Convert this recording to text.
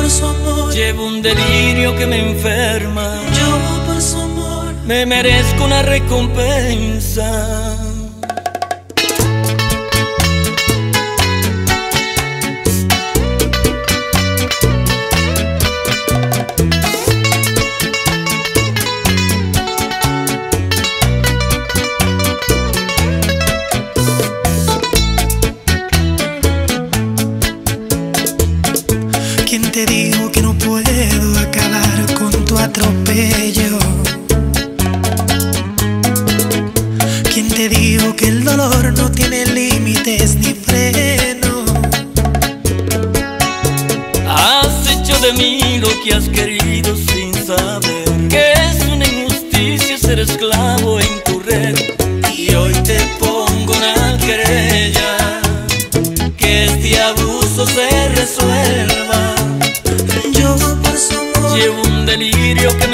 su amor. Llevo un delirio que me enferma. Yo por su amor me merezco una recompensa. ¿Quién te dijo que no puedo acabar con tu atropello? ¿Quién te dijo que el dolor no tiene límites ni freno? Has hecho de mí lo que has querido sin saber que es una injusticia ser esclavo en tu red. Y hoy te pongo una querella, que este abuso se resuelva. Yo por su amor Llevo un delirio que